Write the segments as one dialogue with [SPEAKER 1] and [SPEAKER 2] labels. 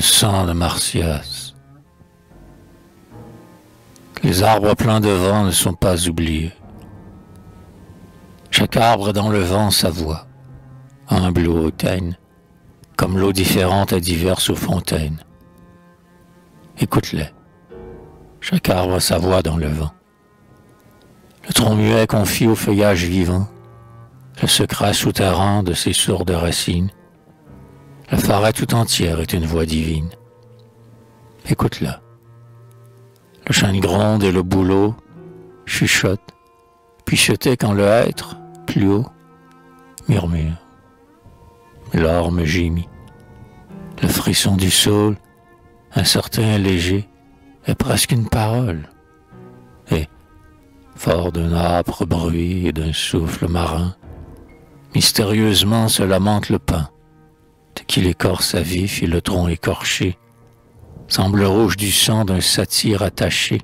[SPEAKER 1] sang de Marsyas. Les arbres pleins de vent ne sont pas oubliés. Chaque arbre dans le vent sa voix, humble ou hautaine, comme l'eau différente et diverse aux fontaines. Écoute-les, chaque arbre a sa voix dans le vent. Le tronc muet confie au feuillage vivant le secret souterrain de ses sourdes racines. La forêt tout entière est une voix divine. Écoute-la. Le chêne gronde et le bouleau chuchote, puis chutait quand le hêtre, plus haut, murmure. L'orme gémit. Le frisson du saule, incertain et léger, est presque une parole. Et, fort d'un âpre bruit et d'un souffle marin, mystérieusement se lamente le pin, de qui l'écorce à vif et le tronc écorché semble rouge du sang d'un satyre attaché.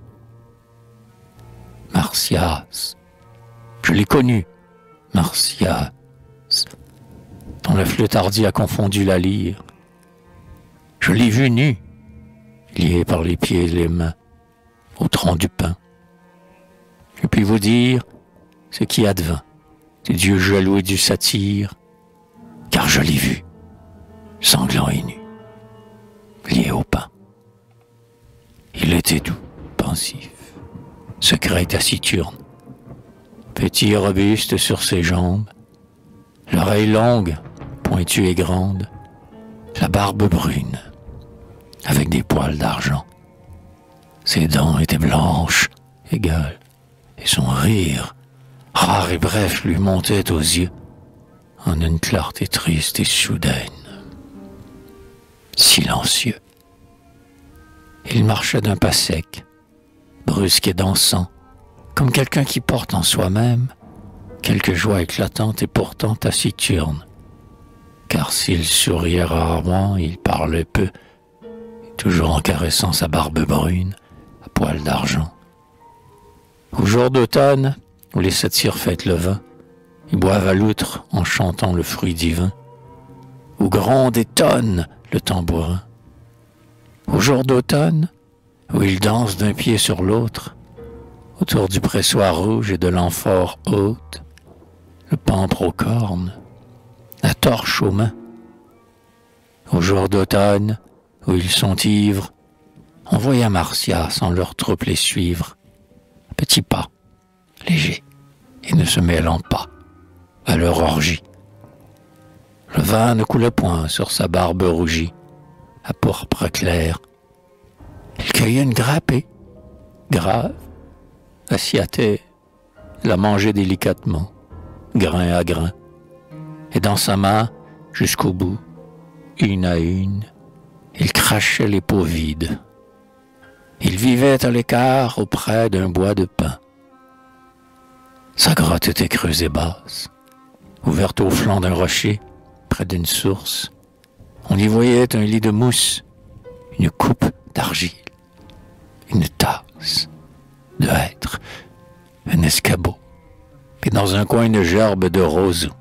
[SPEAKER 1] Marsyas, je l'ai connu, Marsyas, dont la flûte hardie a confondu la lyre. Je l'ai vu nu, lié par les pieds et les mains, au tronc du pin. Je puis vous dire ce qui advint du dieu jaloux et du satyre, car je l'ai vu, sanglant et nu, lié au pain. Il était doux, pensif, secret et taciturne, petit et robuste sur ses jambes, l'oreille longue, pointue et grande, la barbe brune, avec des poils d'argent. Ses dents étaient blanches, égales, et son rire, rare et bref, lui montait aux yeux en une clarté triste et soudaine. Silencieux. Il marchait d'un pas sec, brusque et dansant, comme quelqu'un qui porte en soi-même quelque joie éclatante et pourtant taciturne. Car s'il souriait rarement, il parlait peu, toujours en caressant sa barbe brune à poils d'argent. Au jour d'automne, où les satyres fêtent le vin, ils boivent à l'outre en chantant le fruit divin, où gronde et tonne le tambourin. Au jour d'automne, où ils dansent d'un pied sur l'autre, autour du pressoir rouge et de l'amphore haute, le pampre aux cornes, la torche aux mains. Au jour d'automne, où ils sont ivres, on voit Marsyas en leur troupe les suivre, à petits pas, légers, et ne se mêlant pas à leur orgie. Le vin ne coulait point sur sa barbe rougie, à pourpre clair. Il cueillait une grappée, grave, assis à terre, la mangeait délicatement, grain à grain, et dans sa main, jusqu'au bout, une à une, il crachait les peaux vides. Il vivait à l'écart auprès d'un bois de pin. Sa grotte était creuse et basse, ouverte au flanc d'un rocher, près d'une source. On y voyait un lit de mousse, une coupe d'argile, une tasse de hêtre, un escabeau, et dans un coin une gerbe de roseaux.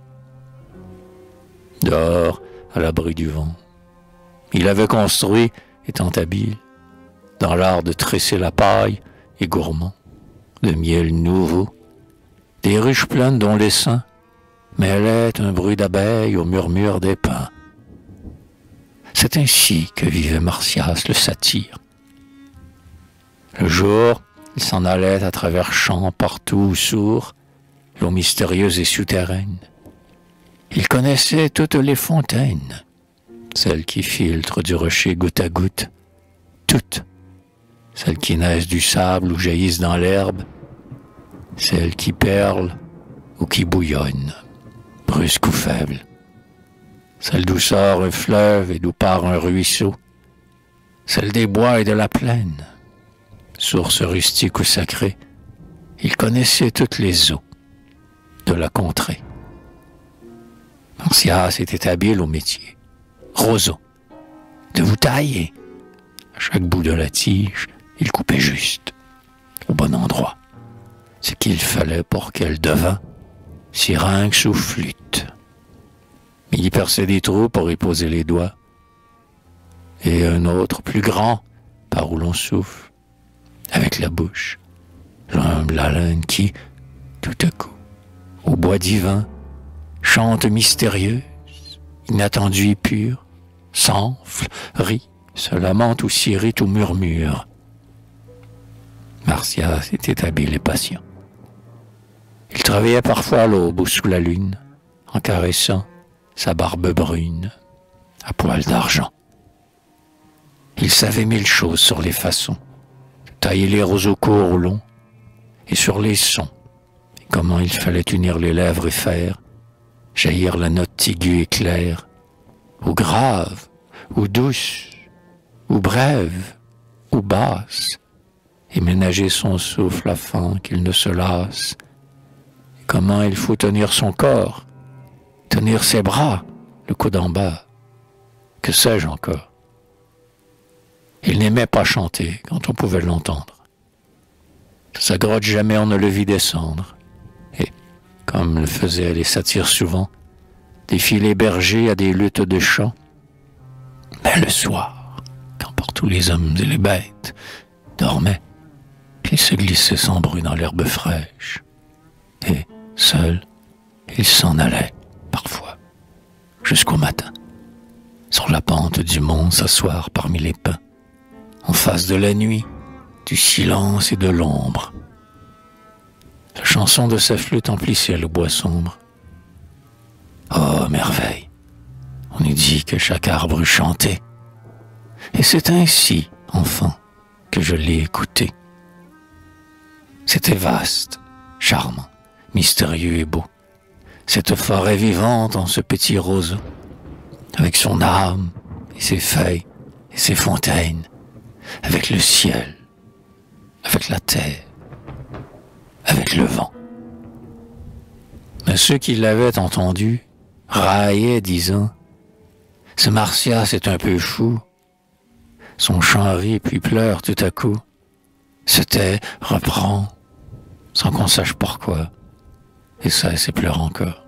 [SPEAKER 1] Dehors, à l'abri du vent, il avait construit, étant habile, dans l'art de tresser la paille et gourmand, de miel nouveau, des ruches pleines dont l'essaim mêlait un bruit d'abeilles au murmure des pins. C'est ainsi que vivait Marsyas le satyre. Le jour, il s'en allait à travers champs partout où sourd, l'eau mystérieuse et souterraine. Il connaissait toutes les fontaines, celles qui filtrent du rocher goutte à goutte, toutes, celles qui naissent du sable ou jaillissent dans l'herbe, celles qui perlent ou qui bouillonnent, brusques ou faibles, celles d'où sort un fleuve et d'où part un ruisseau, celles des bois et de la plaine, sources rustiques ou sacrées. Il connaissait toutes les eaux de la contrée. Marsyas était habile au métier, roseau, de vous tailler. À chaque bout de la tige, il coupait juste, au bon endroit, ce qu'il fallait pour qu'elle devint syrinx ou flûte. Il y perçait des trous pour y poser les doigts. et un autre plus grand par où l'on souffle, avec la bouche, l'humble haleine qui, tout à coup, au bois divin, chante mystérieuse, inattendue et pure, s'enfle, rit, se lamente ou s'irrite ou murmure. Martias était habile et patient. Il travaillait parfois à l'aube ou sous la lune, en caressant sa barbe brune, à poils d'argent. Il savait mille choses sur les façons, tailler les roseaux courts ou longs, et sur les sons, et comment il fallait unir les lèvres et faire jaillir la note aiguë et claire, ou grave, ou douce, ou brève, ou basse, et ménager son souffle afin qu'il ne se lasse. Et comment il faut tenir son corps, tenir ses bras, le coude en bas, que sais-je encore. Il n'aimait pas chanter quand on pouvait l'entendre. De sa grotte jamais on ne le vit descendre, et, comme le faisaient les satyres souvent, défiler berger à des luttes de chant. Mais le soir, quand partout les hommes et les bêtes dormaient, il se glissait sans bruit dans l'herbe fraîche, et, seul, il s'en allait, parfois, jusqu'au matin, sur la pente du mont s'asseoir parmi les pins, en face de la nuit, du silence et de l'ombre. La chanson de sa flûte emplissait le bois sombre. Oh, merveille! On eût dit que chaque arbre chantait. Et c'est ainsi, enfant, que je l'ai écouté. C'était vaste, charmant, mystérieux et beau. Cette forêt vivante en ce petit roseau, avec son âme et ses feuilles et ses fontaines, avec le ciel, avec la terre, avec le vent. Mais ceux qui l'avaient entendu raillaient, disant « Ce Martias est un peu fou. » Son chant rit puis pleure tout à coup, se tait, reprend, sans qu'on sache pourquoi, et cesse et pleure encore.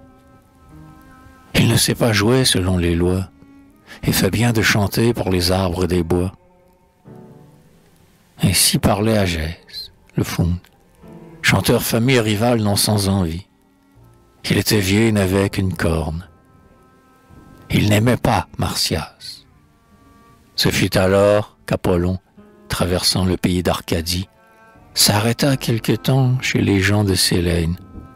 [SPEAKER 1] Il ne sait pas jouer selon les lois, et fait bien de chanter pour les arbres des bois. Ainsi parlait Agès, le faune, chanteur famille rival non sans envie. Il était vieux et n'avait qu'une corne. Il n'aimait pas Martias. Ce fut alors qu'Apollon, traversant le pays d'Arcadie, s'arrêta quelque temps chez les gens de Célène.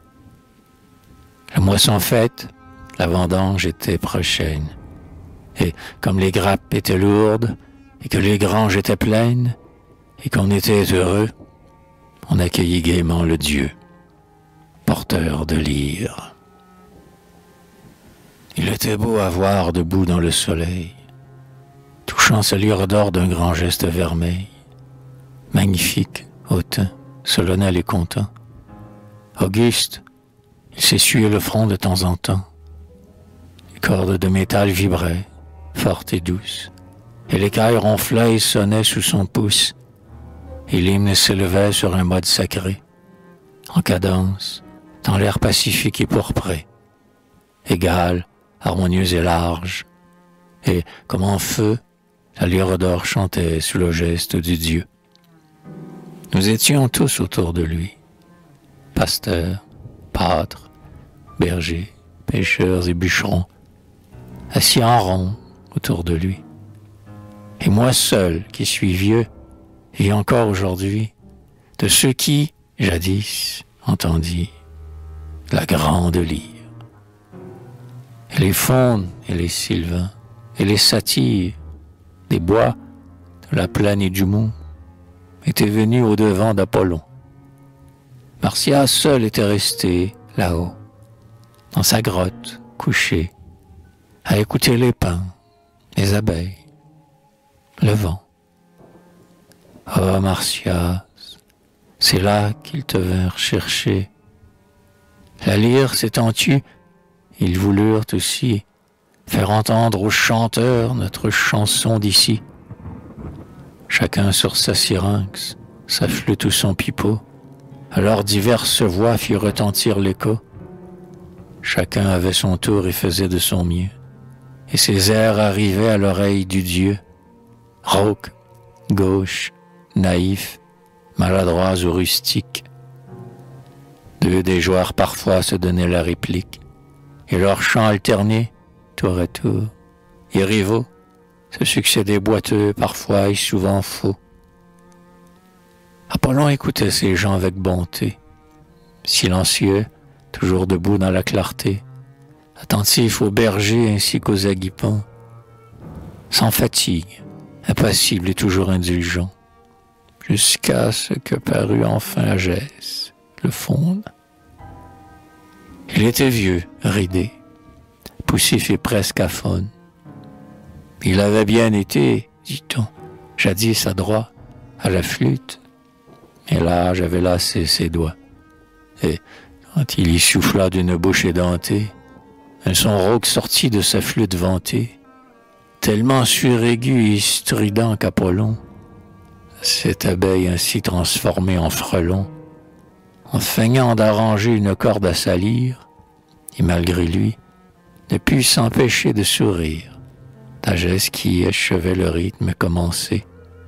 [SPEAKER 1] La moisson faite, la vendange était prochaine. Et comme les grappes étaient lourdes, et que les granges étaient pleines, et qu'on était heureux, on accueillit gaiement le Dieu, porteur de lyre. Il était beau à voir debout dans le soleil, touchant sa lyre d'or d'un grand geste vermeil, magnifique, hautain, solennel et content. Auguste, il s'essuyait le front de temps en temps. Les cordes de métal vibraient, fortes et douces, et l'écaille ronflait et sonnait sous son pouce, et l'hymne s'élevait sur un mode sacré, en cadence, dans l'air pacifique et pourpré, égal, harmonieux et large, et, comme en feu, la lyre d'or chantait sous le geste du Dieu. Nous étions tous autour de lui, pasteurs, pâtres, bergers, pêcheurs et bûcherons, assis en rond autour de lui. Et moi seul, qui suis vieux, et encore aujourd'hui, de ceux qui, jadis, entendit la grande lyre. Et les faunes et les sylvains, et les satyres, des bois, de la plaine et du mont, étaient venus au-devant d'Apollon. Martias seul était resté là-haut, dans sa grotte, couché, à écouter les pins, les abeilles, le vent. Oh Martias, c'est là qu'ils te vinrent chercher. La lyre s'étant tue, ils voulurent aussi faire entendre aux chanteurs notre chanson d'ici. Chacun sur sa syrinx, sa flûte ou son pipeau, alors diverses voix firent retentir l'écho. Chacun avait son tour et faisait de son mieux, et ses airs arrivaient à l'oreille du Dieu, rauques, gauches, naïfs, maladroits ou rustiques. Deux des joueurs parfois se donnaient la réplique, et leurs chants alternés, tour à tour, et rivaux, se succédaient boiteux parfois et souvent faux. Apollon écoutait ces gens avec bonté, silencieux, toujours debout dans la clarté, attentif aux bergers ainsi qu'aux aguipants, sans fatigue, impassible et toujours indulgent, jusqu'à ce que parut enfin Agès, le faune. Il était vieux, ridé, poussif et presque aphone. Il avait bien été, dit-on, jadis adroit, à la flûte, mais l'âge avait lassé ses doigts. Et quand il y souffla d'une bouche édentée, un son rauque sortit de sa flûte vantée, tellement suraigu et strident qu'Apollon, cette abeille ainsi transformée en frelon, en feignant d'arranger une corde à sa lyre, et malgré lui, ne put s'empêcher de sourire, d'Agès qui achevait le rythme commencé.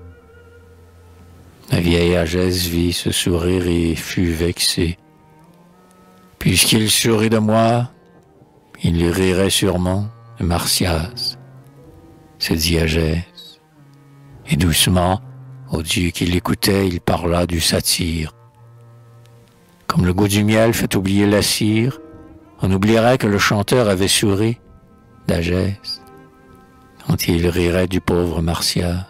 [SPEAKER 1] La vieille Agès vit ce sourire et fut vexée. Puisqu'il sourit de moi, il rirait sûrement de Marsyas, se dit Agès. Et doucement, au Dieu qui l'écoutait, il parla du satyre. Comme le goût du miel fait oublier la cire, on oublierait que le chanteur avait souri d'Agès quand il rirait du pauvre Marsyas.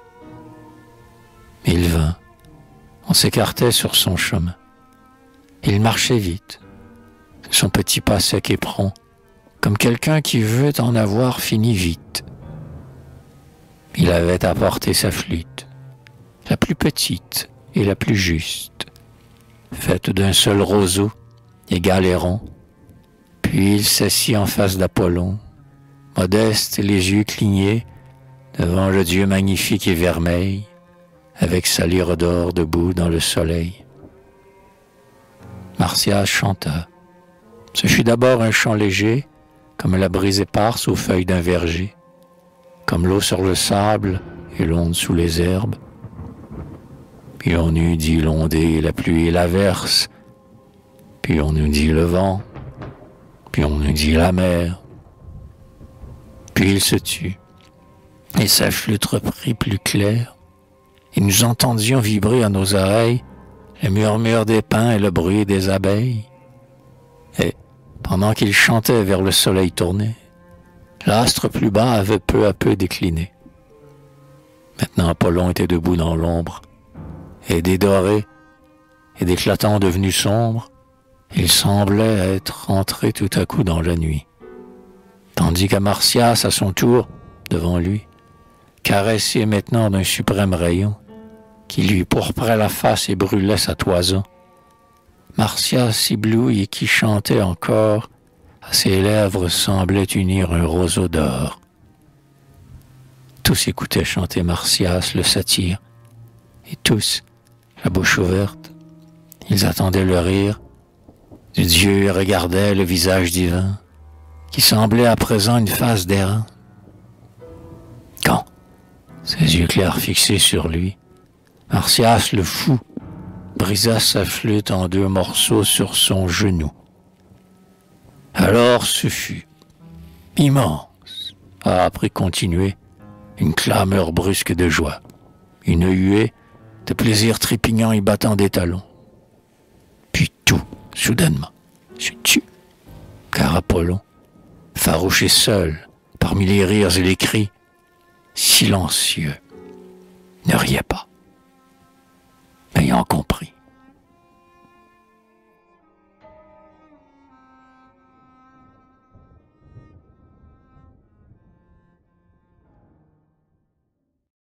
[SPEAKER 1] Il vint, on s'écartait sur son chemin. Il marchait vite, son petit pas sec et prompt, comme quelqu'un qui veut en avoir fini vite. Il avait apporté sa flûte, la plus petite et la plus juste, faite d'un seul roseau, égal et rond. Puis il s'assit en face d'Apollon, modeste et les yeux clignés, devant le Dieu magnifique et vermeil, avec sa lyre d'or debout dans le soleil. Marsyas chanta. Ce fut d'abord un chant léger, comme la brise éparse aux feuilles d'un verger, comme l'eau sur le sable et l'onde sous les herbes. Puis on eut dit l'ondée, la pluie et l'averse, puis on eut dit le vent, puis on eut dit la mer. Puis il se tut, et sa flûte reprit plus claire, et nous entendions vibrer à nos oreilles le murmure des pins et le bruit des abeilles. Et, pendant qu'il chantait vers le soleil tourné, l'astre plus bas avait peu à peu décliné. Maintenant Apollon était debout dans l'ombre, et dédoré et d'éclatant devenu sombre, il semblait être entré tout à coup dans la nuit. Tandis qu'à Marsyas, à son tour, devant lui, caressé maintenant d'un suprême rayon, qui lui pourprait la face et brûlait sa toison, Marsyas ébloui et qui chantait encore, à ses lèvres semblait unir un roseau d'or. Tous écoutaient chanter Marsyas, le satyre, et tous, la bouche ouverte, ils attendaient le rire du Dieu et regardaient le visage divin, qui semblait à présent une face d'airain. Quand, ses yeux clairs fixés sur lui, Marsyas le fou brisa sa flûte en deux morceaux sur son genou. Alors ce fut immense, a après continué, une clameur brusque de joie, une huée de plaisir trépignant et battant des talons. Puis tout, soudainement, se tut, car Apollon, farouche et seul, parmi les rires et les cris, silencieux, ne riait pas, ayant compris